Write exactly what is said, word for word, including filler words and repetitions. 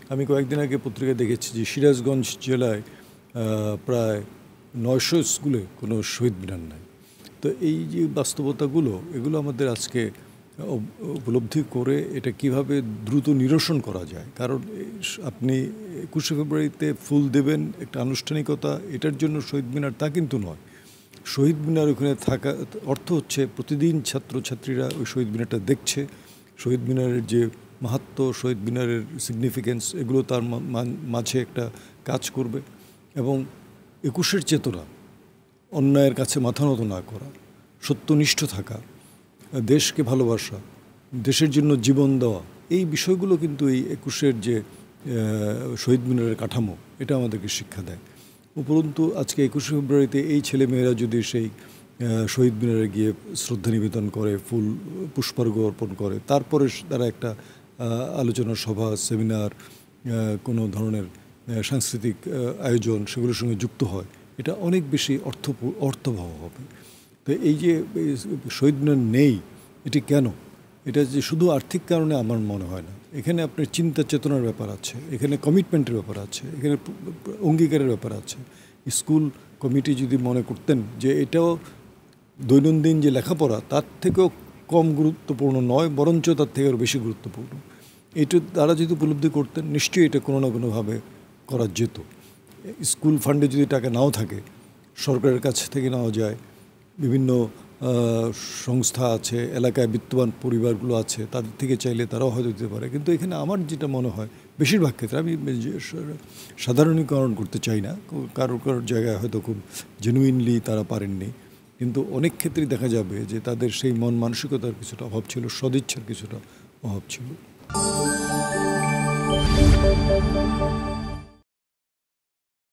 আমি কয়েকদিন আগে পত্রিকায় দেখেছি যে সিরাজগঞ্জ জেলায় প্রায় নয়শো স্কুলে কোনো শহীদ মিনার নাই। তো এই যে বাস্তবতাগুলো এগুলো আমাদের আজকে উপলব্ধি করে এটা কিভাবে দ্রুত নিরসন করা যায়। কারণ আপনি একুশে ফেব্রুয়ারিতে ফুল দেবেন একটা আনুষ্ঠানিকতা, এটার জন্য শহীদ মিনার তা কিন্তু নয়। শহীদ মিনার ওখানে থাকা অর্থ হচ্ছে প্রতিদিন ছাত্রছাত্রীরা ওই শহীদ মিনারটা দেখছে, শহীদ মিনারের যে মাহাত্ম্য, শহীদ মিনারের সিগনিফিকেন্স এগুলো তার মাঝে একটা কাজ করবে। এবং একুশের চেতনা, অন্যায়ের কাছে মাথা নত না করা, সত্যনিষ্ঠ থাকা, দেশকে ভালোবাসা, দেশের জন্য জীবন দেওয়া, এই বিষয়গুলো কিন্তু এই একুশের যে শহীদ মিনারের কাঠামো এটা আমাদেরকে শিক্ষা দেয়। উপরন্তু আজকে একুশে ফেব্রুয়ারিতে এই ছেলেমেয়েরা যদি সেই শহীদ মিনারে গিয়ে শ্রদ্ধা নিবেদন করে, ফুল পুষ্পার্ঘ অর্পণ করে, তারপরে তারা একটা আলোচনা সভা, সেমিনার, কোনো ধরনের সাংস্কৃতিক আয়োজন সেগুলোর সঙ্গে যুক্ত হয়, এটা অনেক বেশি অর্থ অর্থবহ হবে। তো এই যে শহীদ মিনার নেই, এটি কেন? এটা যে শুধু আর্থিক কারণে আমার মনে হয় না। এখানে আপনার চিন্তা চেতনার ব্যাপার আছে, এখানে কমিটমেন্টের ব্যাপার আছে, এখানে অঙ্গীকারের ব্যাপার আছে। স্কুল কমিটি যদি মনে করতেন যে এটাও দৈনন্দিন যে লেখাপড়া তার থেকেও কম গুরুত্বপূর্ণ নয়, বরঞ্চ তার থেকে আরও বেশি গুরুত্বপূর্ণ, এটা তারা যদি উপলব্ধি করতেন, নিশ্চয়ই এটা কোনো না কোনোভাবে করা যেত। স্কুল ফান্ডে যদি টাকা নাও থাকে, সরকারের কাছ থেকে নেওয়া যায়, বিভিন্ন সংস্থা আছে, এলাকায় বিত্তবান পরিবারগুলো আছে, তাদের থেকে চাইলে তারাও হয়তো দিতে পারে। কিন্তু এখানে আমার যেটা মনে হয় বেশিরভাগ ক্ষেত্রে, আমি সাধারণীকরণ করতে চাই না, কারো কারোর জায়গায় হয়তো খুব জেনুইনলি তারা পারেননি, কিন্তু অনেক ক্ষেত্রেই দেখা যাবে যে তাদের সেই মন মানসিকতার কিছুটা অভাব ছিল, সদিচ্ছার কিছুটা অভাব ছিল।